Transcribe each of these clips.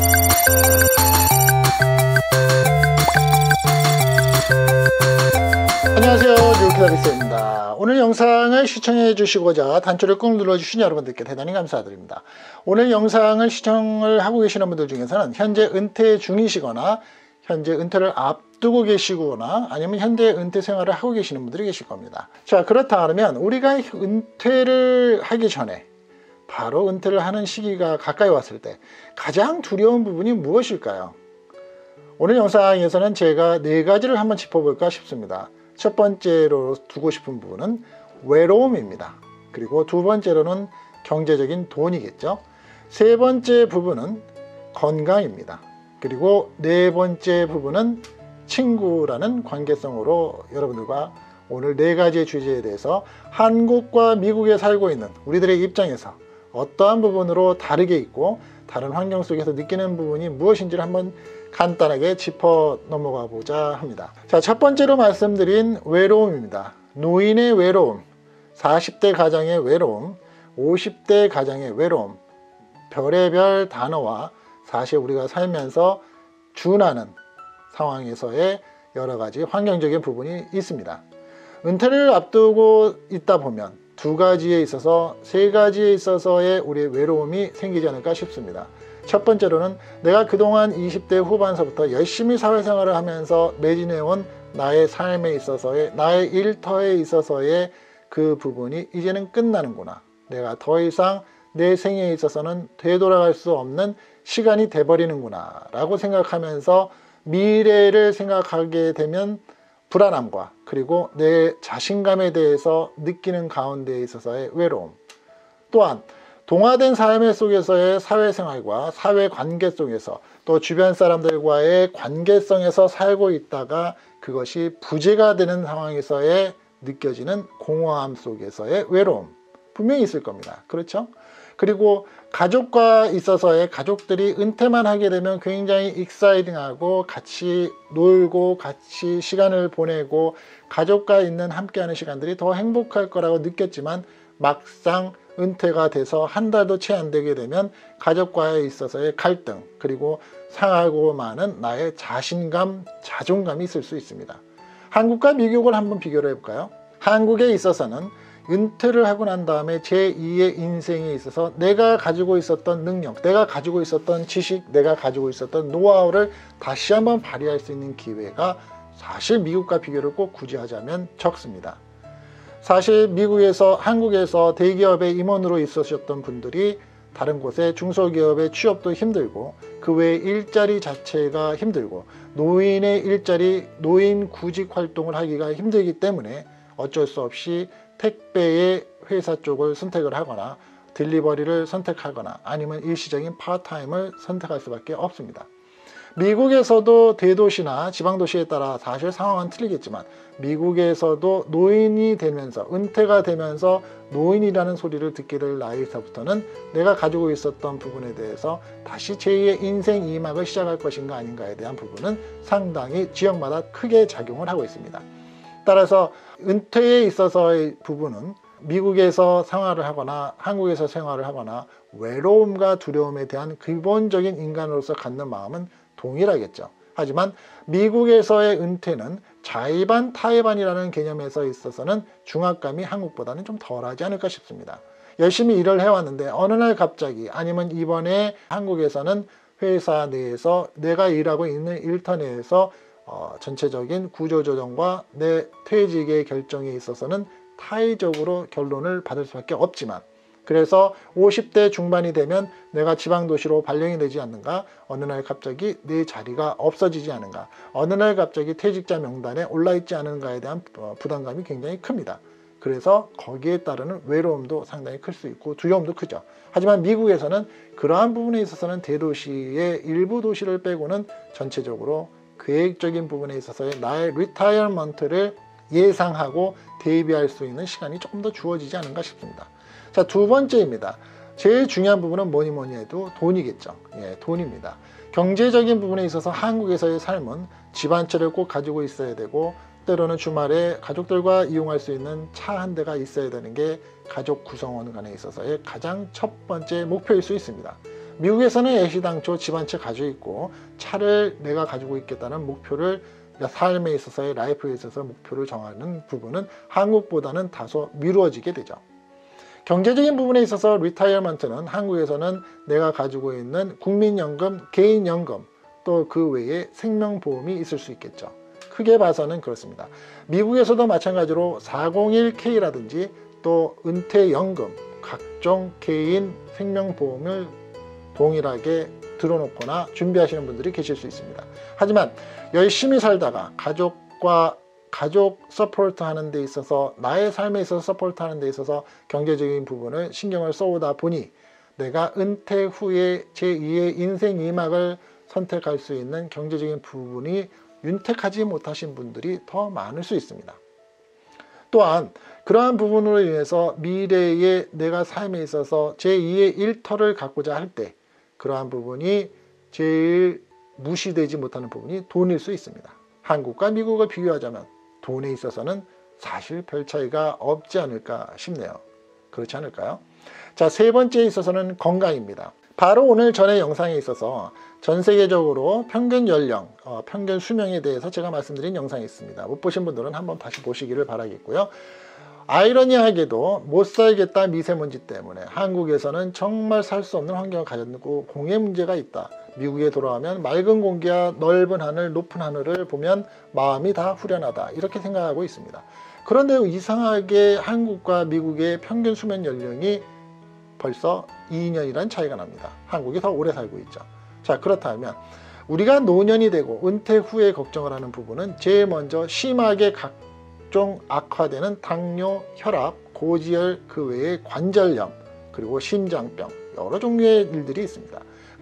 안녕하세요, 뉴키다비스입니다. 오늘 영상을 시청해 주시고자 단추를 꾹 눌러주신 여러분들께 대단히 감사드립니다. 오늘 영상을 시청을 하고 계시는 분들 중에서는 현재 은퇴 중이시거나 현재 은퇴를 앞두고 계시거나 아니면 현재 은퇴 생활을 하고 계시는 분들이 계실 겁니다. 자, 그렇다면 우리가 은퇴를 하기 전에 바로 은퇴를 하는 시기가 가까이 왔을 때 가장 두려운 부분이 무엇일까요? 오늘 영상에서는 제가 4가지를 한번 짚어볼까 싶습니다. 첫 번째로 두고 싶은 부분은 외로움입니다. 그리고 두 번째로는 경제적인 돈이겠죠. 세 번째 부분은 건강입니다. 그리고 네 번째 부분은 친구라는 관계성으로 여러분들과 오늘 4가지의 주제에 대해서 한국과 미국에 살고 있는 우리들의 입장에서 어떠한 부분으로 다르게 있고 다른 환경 속에서 느끼는 부분이 무엇인지를 한번 간단하게 짚어 넘어가 보자 합니다. 자, 첫 번째로 말씀드린 외로움입니다. 노인의 외로움, 40대 가장의 외로움, 50대 가장의 외로움, 별의별 단어와 사실 우리가 살면서 준하는 상황에서의 여러 가지 환경적인 부분이 있습니다. 은퇴를 앞두고 있다 보면 2가지에 있어서 3가지에 있어서의 우리의 외로움이 생기지 않을까 싶습니다. 첫 번째로는 내가 그동안 20대 후반서부터 열심히 사회생활을 하면서 매진해온 나의 삶에 있어서의 나의 일터에 있어서의 그 부분이 이제는 끝나는구나. 내가 더 이상 내 생에 있어서는 되돌아갈 수 없는 시간이 돼버리는구나 라고 생각하면서 미래를 생각하게 되면 불안함과 그리고 내 자신감에 대해서 느끼는 가운데에 있어서의 외로움, 또한 동화된 삶 속에서의 사회생활과 사회관계 속에서 또 주변 사람들과의 관계성에서 살고 있다가 그것이 부재가 되는 상황에서의 느껴지는 공허함 속에서의 외로움 분명히 있을 겁니다. 그렇죠? 그리고 가족과 있어서의 가족들이 은퇴만 하게 되면 굉장히 익사이딩하고 같이 놀고 같이 시간을 보내고 가족과 있는 함께하는 시간들이 더 행복할 거라고 느꼈지만 막상 은퇴가 돼서 한 달도 채 안 되게 되면 가족과에 있어서의 갈등 그리고 상하고 많은 나의 자신감, 자존감이 있을 수 있습니다. 한국과 미국을 한번 비교를 해볼까요? 한국에 있어서는 은퇴를 하고 난 다음에 제2의 인생에 있어서 내가 가지고 있었던 능력, 내가 가지고 있었던 지식, 내가 가지고 있었던 노하우를 다시 한번 발휘할 수 있는 기회가 사실 미국과 비교를 꼭 굳이 하자면 적습니다. 사실 미국에서 한국에서 대기업의 임원으로 있으셨던 분들이 다른 곳에 중소기업의 취업도 힘들고 그 외에 일자리 자체가 힘들고 노인의 일자리, 노인 구직 활동을 하기가 힘들기 때문에 어쩔 수 없이 택배의 회사 쪽을 선택을 하거나 딜리버리를 선택하거나 아니면 일시적인 파트타임을 선택할 수밖에 없습니다. 미국에서도 대도시나 지방도시에 따라 사실 상황은 틀리겠지만 미국에서도 노인이 되면서 은퇴가 되면서 노인이라는 소리를 듣게 될 나이에서부터는 내가 가지고 있었던 부분에 대해서 다시 제2의 인생 2막을 시작할 것인가 아닌가에 대한 부분은 상당히 지역마다 크게 작용을 하고 있습니다. 따라서 은퇴에 있어서의 부분은 미국에서 생활을 하거나 한국에서 생활을 하거나 외로움과 두려움에 대한 기본적인 인간으로서 갖는 마음은 동일하겠죠. 하지만 미국에서의 은퇴는 자의반 타의반이라는 개념에서 있어서는 중압감이 한국보다는 좀 덜하지 않을까 싶습니다. 열심히 일을 해왔는데 어느 날 갑자기 아니면 이번에 한국에서는 회사 내에서 내가 일하고 있는 일터 내에서 전체적인 구조조정과 내 퇴직의 결정에 있어서는 타의적으로 결론을 받을 수밖에 없지만 그래서 50대 중반이 되면 내가 지방도시로 발령이 되지 않는가, 어느 날 갑자기 내 자리가 없어지지 않은가, 어느 날 갑자기 퇴직자 명단에 올라있지 않은가에 대한 부담감이 굉장히 큽니다. 그래서 거기에 따르는 외로움도 상당히 클 수 있고 두려움도 크죠. 하지만 미국에서는 그러한 부분에 있어서는 대도시의 일부 도시를 빼고는 전체적으로 계획적인 부분에 있어서의 나의 리타이어먼트를 예상하고 대비할 수 있는 시간이 조금 더 주어지지 않은가 싶습니다. 자, 두 번째입니다. 제일 중요한 부분은 뭐니 해도 돈이겠죠. 예, 돈입니다. 경제적인 부분에 있어서 한국에서의 삶은 집 한 채를 꼭 가지고 있어야 되고 때로는 주말에 가족들과 이용할 수 있는 차 한 대가 있어야 되는 게 가족 구성원 간에 있어서의 가장 첫 번째 목표일 수 있습니다. 미국에서는 애시당초 집 한 채 가지고 있고 차를 내가 가지고 있겠다는 목표를 삶에 있어서의 라이프에 있어서 목표를 정하는 부분은 한국보다는 다소 미루어지게 되죠. 경제적인 부분에 있어서 리타이어먼트는 한국에서는 내가 가지고 있는 국민연금, 개인연금 또 그 외에 생명보험이 있을 수 있겠죠. 크게 봐서는 그렇습니다. 미국에서도 마찬가지로 401K라든지 또 은퇴연금, 각종 개인 생명보험을 동일하게 들어놓거나 준비하시는 분들이 계실 수 있습니다. 하지만 열심히 살다가 가족 서포트 하는 데 있어서 나의 삶에 있어서 서포트 하는 데 있어서 경제적인 부분을 신경을 써오다 보니 내가 은퇴 후에 제2의 인생 2막을 선택할 수 있는 경제적인 부분이 윤택하지 못하신 분들이 더 많을 수 있습니다. 또한 그러한 부분으로 인해서 미래에 내가 삶에 있어서 제2의 일터를 갖고자 할 때 그러한 부분이 제일 무시되지 못하는 부분이 돈일 수 있습니다. 한국과 미국을 비교하자면 돈에 있어서는 사실 별 차이가 없지 않을까 싶네요. 그렇지 않을까요? 자, 세 번째에 있어서는 건강입니다. 바로 오늘 전의 영상에 있어서 전 세계적으로 평균 연령, 평균 수명에 대해서 제가 말씀드린 영상이 있습니다. 못 보신 분들은 한번 다시 보시기를 바라겠고요. 아이러니하게도 못 살겠다 미세먼지 때문에 한국에서는 정말 살 수 없는 환경을 가졌고 공해 문제가 있다. 미국에 돌아오면 맑은 공기와 넓은 하늘, 높은 하늘을 보면 마음이 다 후련하다. 이렇게 생각하고 있습니다. 그런데 이상하게 한국과 미국의 평균 수면 연령이 벌써 2년이라는 차이가 납니다. 한국이 더 오래 살고 있죠. 자, 그렇다면 우리가 노년이 되고 은퇴 후에 걱정을 하는 부분은 제일 먼저 심하게 각종 악화되는 당뇨, 혈압, 고지혈, 그 외에 관절염, 그리고 심장병, 여러 종류의 일들이 있습니다.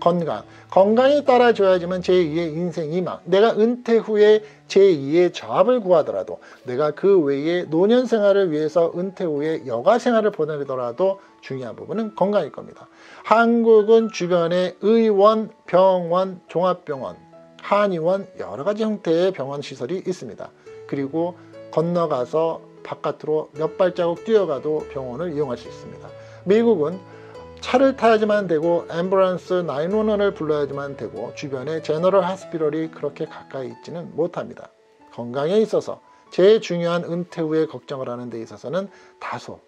건강이 따라줘야지만 제2의 인생 희망, 내가 은퇴 후에 제2의 잡을 구하더라도 내가 그 외에 노년 생활을 위해서 은퇴 후에 여가 생활을 보내더라도 중요한 부분은 건강일 겁니다. 한국은 주변에 의원, 병원, 종합병원, 한의원 여러 가지 형태의 병원 시설이 있습니다. 그리고 건너가서 바깥으로 몇 발자국 뛰어가도 병원을 이용할 수 있습니다. 미국은 차를 타야지만 되고 앰뷸런스 911을 불러야지만 되고 주변에 제너럴 하스피털이 그렇게 가까이 있지는 못합니다. 건강에 있어서 제일 중요한 은퇴 후에 걱정을 하는 데 있어서는 다소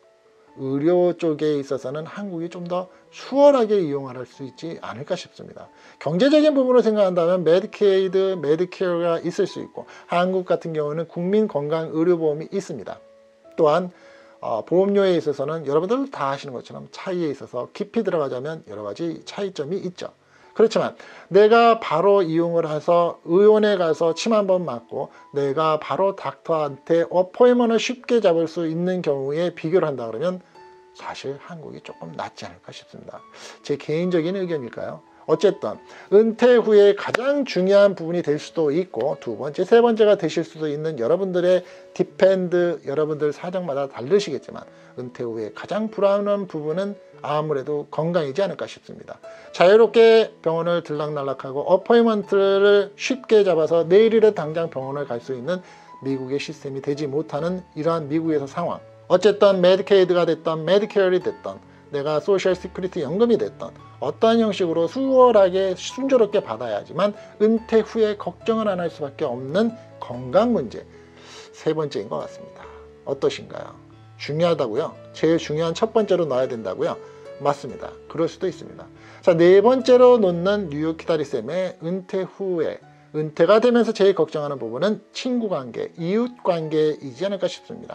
의료 쪽에 있어서는 한국이 좀 더 수월하게 이용할 수 있지 않을까 싶습니다. 경제적인 부분으로 생각한다면 메디케이드, 메디케어가 있을 수 있고 한국 같은 경우는 국민건강의료보험이 있습니다. 또한 보험료에 있어서는 여러분들도 다 아시는 것처럼 차이에 있어서 깊이 들어가자면 여러 가지 차이점이 있죠. 그렇지만 내가 바로 이용을 해서 의원에 가서 침 한 번 맞고 내가 바로 닥터한테 어포인먼트를 쉽게 잡을 수 있는 경우에 비교를 한다 그러면 사실 한국이 조금 낫지 않을까 싶습니다. 제 개인적인 의견일까요? 어쨌든 은퇴 후에 가장 중요한 부분이 될 수도 있고 두 번째, 세 번째가 되실 수도 있는 여러분들의 디펜드, 여러분들 사정마다 다르시겠지만 은퇴 후에 가장 불안한 부분은 아무래도 건강이지 않을까 싶습니다. 자유롭게 병원을 들락날락하고 어포인먼트를 쉽게 잡아서 내일이라도 당장 병원을 갈 수 있는 미국의 시스템이 되지 못하는 이러한 미국에서 상황, 어쨌든 메디케이드가 됐던 메디케어이 됐던 내가 소셜 시큐리티 연금이 됐던 어떠한 형식으로 수월하게 순조롭게 받아야지만 은퇴 후에 걱정을 안 할 수밖에 없는 건강 문제, 세 번째인 것 같습니다. 어떠신가요? 중요하다고요? 제일 중요한 첫 번째로 넣어야 된다고요? 맞습니다. 그럴 수도 있습니다. 자, 네 번째로 놓는 뉴욕 키다리쌤의 은퇴 후에, 은퇴가 되면서 제일 걱정하는 부분은 친구관계, 이웃관계이지 않을까 싶습니다.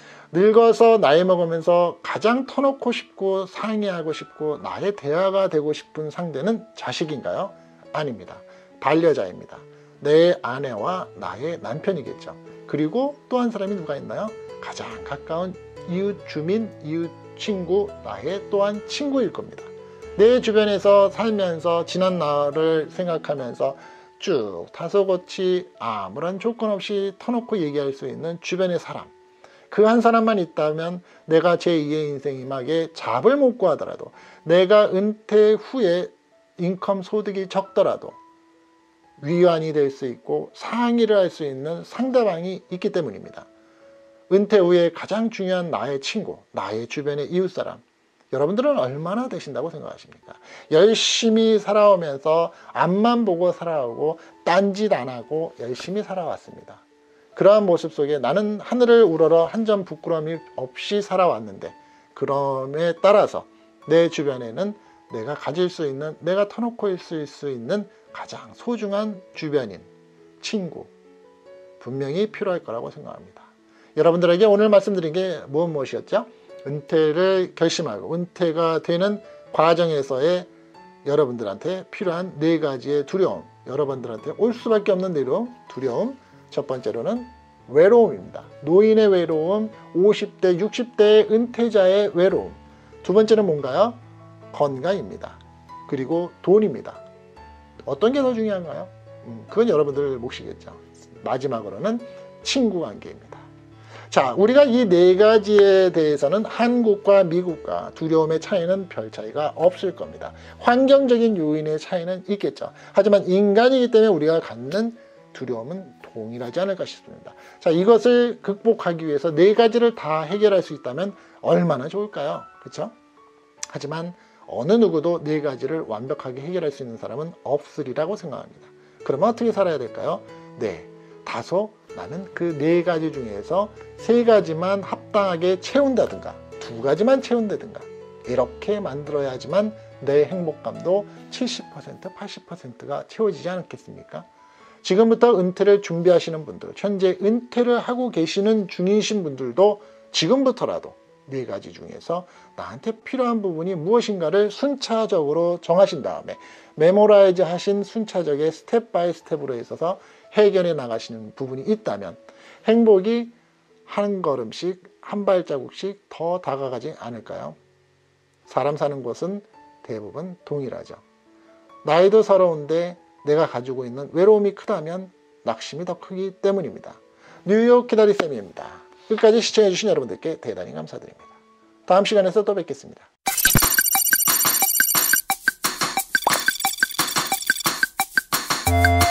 늙어서 나이 먹으면서 가장 터놓고 싶고 상의하고 싶고 나의 대화가 되고 싶은 상대는 자식인가요? 아닙니다. 반려자입니다. 내 아내와 나의 남편이겠죠. 그리고 또 한 사람이 누가 있나요? 가장 가까운 이웃 주민, 이웃 친구, 나의 또한 친구일 겁니다. 내 주변에서 살면서 지난 날을 생각하면서 쭉 다소곳이 아무런 조건 없이 터놓고 얘기할 수 있는 주변의 사람, 그 한 사람만 있다면 내가 제2의 인생 이막에 잡을 못 구하더라도 내가 은퇴 후에 인컴 소득이 적더라도 위안이 될 수 있고 상의를 할 수 있는 상대방이 있기 때문입니다. 은퇴 후에 가장 중요한 나의 친구, 나의 주변의 이웃사람, 여러분들은 얼마나 되신다고 생각하십니까? 열심히 살아오면서 앞만 보고 살아오고 딴짓 안 하고 열심히 살아왔습니다. 그러한 모습 속에 나는 하늘을 우러러 한 점 부끄러움이 없이 살아왔는데, 그럼에 따라서 내 주변에는 내가 가질 수 있는, 내가 터놓고 있을 수 있는 가장 소중한 주변인, 친구 분명히 필요할 거라고 생각합니다. 여러분들에게 오늘 말씀드린 게 무엇이었죠? 은퇴를 결심하고 은퇴가 되는 과정에서의 여러분들한테 필요한 4가지의 두려움, 여러분들한테 올 수밖에 없는 두려움. 첫 번째로는 외로움입니다. 노인의 외로움, 50대, 60대의 은퇴자의 외로움. 두 번째는 뭔가요? 건강입니다. 그리고 돈입니다. 어떤 게 더 중요한가요? 그건 여러분들 몫이겠죠. 마지막으로는 친구 관계입니다. 자, 우리가 이 4가지에 대해서는 한국과 미국과 두려움의 차이는 별 차이가 없을 겁니다. 환경적인 요인의 차이는 있겠죠. 하지만 인간이기 때문에 우리가 갖는 두려움은 동일하지 않을까 싶습니다. 자, 이것을 극복하기 위해서 4가지를 다 해결할 수 있다면 얼마나 좋을까요? 그렇죠? 하지만 어느 누구도 4가지를 완벽하게 해결할 수 있는 사람은 없으리라고 생각합니다. 그러면 어떻게 살아야 될까요? 다소 나는 그 4가지 중에서 3가지만 합당하게 채운다든가 2가지만 채운다든가 이렇게 만들어야지만 내 행복감도 70%, 80%가 채워지지 않겠습니까? 지금부터 은퇴를 준비하시는 분들, 현재 은퇴를 하고 계시는 중이신 분들도 지금부터라도 4가지 중에서 나한테 필요한 부분이 무엇인가를 순차적으로 정하신 다음에 메모라이즈 하신 순차적의 스텝 바이 스텝으로 있어서 해결해 나가시는 부분이 있다면 행복이 한 걸음씩, 한 발자국씩 더 다가가지 않을까요? 사람 사는 곳은 대부분 동일하죠. 나이도 서러운데 내가 가지고 있는 외로움이 크다면 낙심이 더 크기 때문입니다. 뉴욕 기다리쌤입니다. 끝까지 시청해주신 여러분들께 대단히 감사드립니다. 다음 시간에서 또 뵙겠습니다.